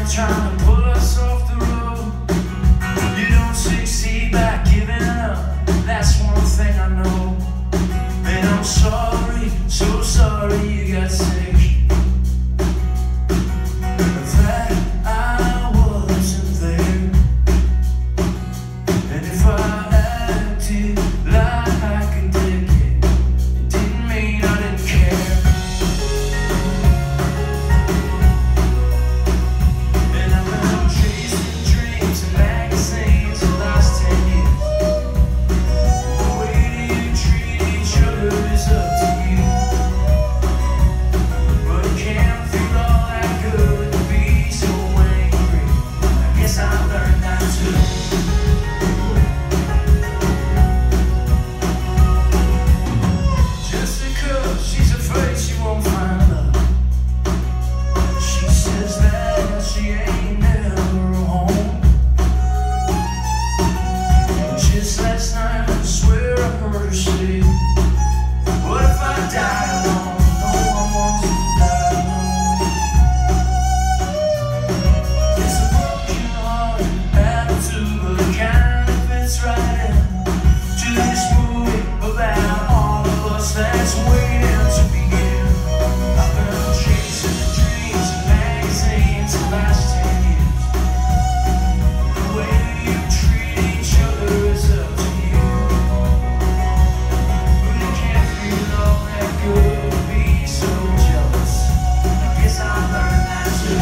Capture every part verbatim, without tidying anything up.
trying to pull us off the road. You don't succeed by giving up. That's one thing I know. And I'm sorry, so sorry you got sick. That I wasn't there. And if I acted like I could take it, it didn't mean I didn't care. And I've been chasing dreams and magazines the last ten years. The way you treat each other is up to you. But it can't feel all that good to be so angry. I guess I learned that too. Just because she's afraid she won't find love. She says that she ain't never home. Just last night I swear I heard her say, what if I die alone? No one wants to die alone. It's a broken heart attitude, but it kind of fits right in to this movie about all of us that's waiting to begin. I've been chasing dreams and magazines the last ten years. The way you treat each other is up to you. But it can't feel all that good to be so jealous. I guess I learned that too.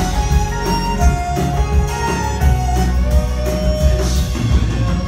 This will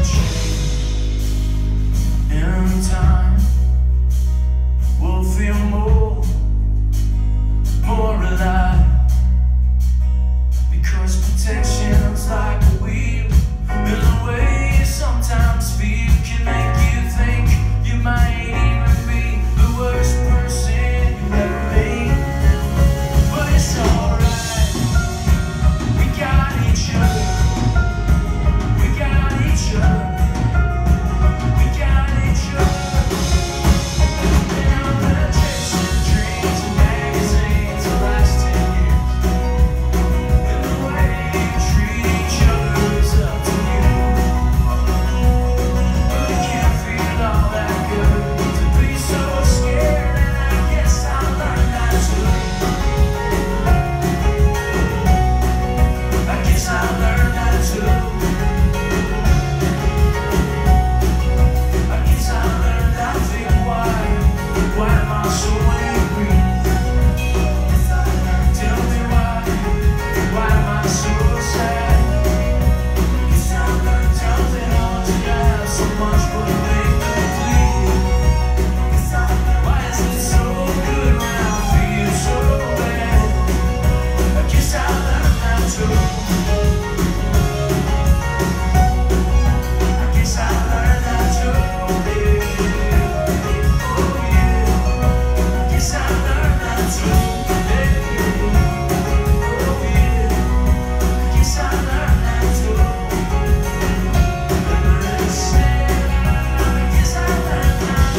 change in time. We'll feel more, more alive. Because protection's like a wheel, and the way you sometimes feel can make you think you might even be the worst person you've ever been. But it's alright, we got each other, we got each other, we got each other. And I've been chasing dreams and magazines the last ten years. And the way you treat each other is up to you. But it can't feel all that good to be so scared, and I guess I learned that too. I guess I learned that too. I guess I learned that thing. Why? Why am I so angry? Tell me why. Why am I so sad? Guess I learned something all to have so much but make me bleed. Why is it so good when I feel so bad? I guess I learned that too. I guess I learned that too. Oh yeah. I guess I learned that too. Oh yeah. I guess I learned that too. I guess I learned that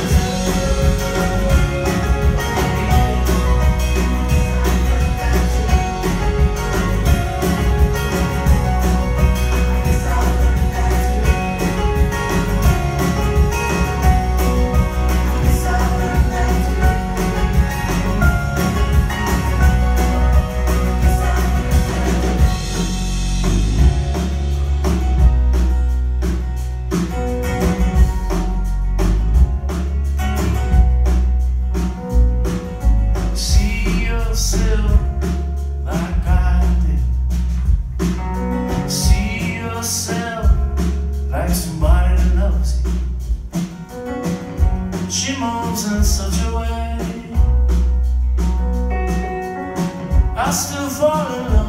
see yourself like I did. See yourself like somebody that loves you. She moves in such a way I still fall in love.